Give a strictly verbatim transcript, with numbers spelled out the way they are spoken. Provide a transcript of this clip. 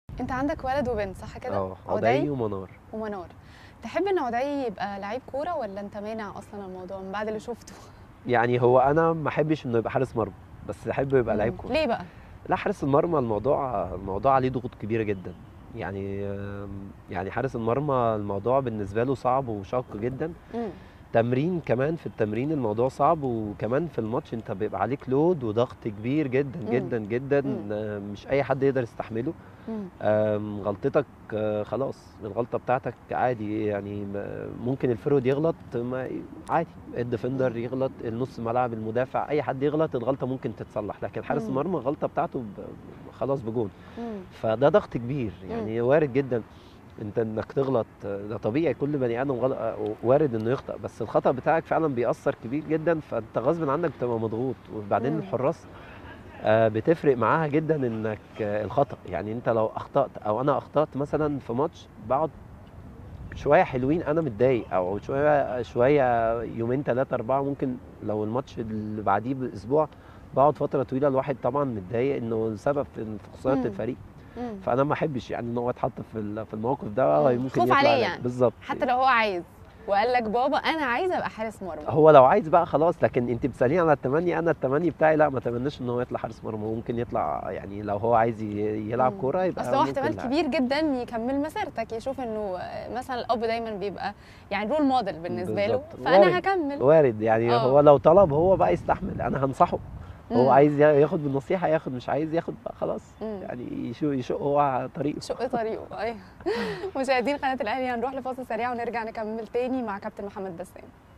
انت عندك ولد وبنت صح كده؟ اه، عدي ومنار. ومنار. تحب ان عدي يبقى لعيب كوره ولا انت مانع اصلا الموضوع من بعد اللي شفته؟ يعني هو انا ما احبش انه يبقى حارس مرمى، بس احب يبقى لعيب امم كوره. ليه بقى؟ لا، حارس المرمى الموضوع الموضوع عليه ضغوط كبيره جدا. يعني يعني حارس المرمى الموضوع بالنسبه له صعب وشاق جدا. امم تمرين كمان، في التمرين الموضوع صعب، وكمان في الماتش انت بيبقى عليك لود وضغط كبير جدا امم جدا جدا. امم آه، مش اي حد يقدر يستحمله. امم آم، غلطتك، آه، خلاص، الغلطة بتاعتك عادي. يعني ما- ممكن الفرود يغلط، ما عادي، الديفندر يغلط، النص ملعب، المدافع، اي حد يغلط، الغلطة ممكن تتصلح. لكن حارس امم المرمى الغلطة بتاعته ب- خلاص بجون. امم فده ضغط كبير، امم يعني وارد جدا انت انك تغلط. ده طبيعي، كل بني ادم غلط، وارد انه يخطأ، بس الخطأ بتاعك فعلا بيأثر كبير جدا، فانت غصب عنك بتبقى مضغوط. وبعدين امم الحراس آه، بتفرق معاها جدا انك آه، الخطأ. يعني انت لو اخطأت او انا اخطأت مثلا في ماتش، بقعد شوية حلوين انا متضايق، او شوية شوية يومين ثلاثة أربعة، ممكن لو الماتش اللي بعديه بأسبوع، بقعد فترة طويلة الواحد طبعا متضايق انه السبب في في خسارة امم الفريق. امم فانا ما احبش يعني ان هو يتحط في ال- في الموقف ده، امم ممكن خوف يطلع عليه لا- يعني، بالظبط. حتى لو هو عايز وقال لك بابا انا عايز ابقى حارس مرمى. هو لو عايز بقى خلاص، لكن انت بتساليني على التمني، انا التمني بتاعي لا، ما اتمناش ان هو يطلع حارس مرمى. ممكن يطلع، يعني لو هو عايز ي- يلعب امم كوره اصل يبقى هو ممكن احتمال لاعب. كبير جدا يكمل مسيرتك، يشوف انه مثلا الاب دايما بيبقى يعني رول موديل بالنسبه له، بالظبط، فانا وارد. هكمل. وارد، يعني هو اه. لو طلب هو بقى يستحمل، انا هنصحه. هو امم عايز يا- ياخد بالنصيحه ياخد، مش عايز ياخد بقى خلاص. امم يعني يشق يشق هو على طريقه. شق طريقه، ايوه. مشاهدين قناه الاهلي، هنروح لفاصل سريع ونرجع نكمل تاني مع كابتن محمد بسام.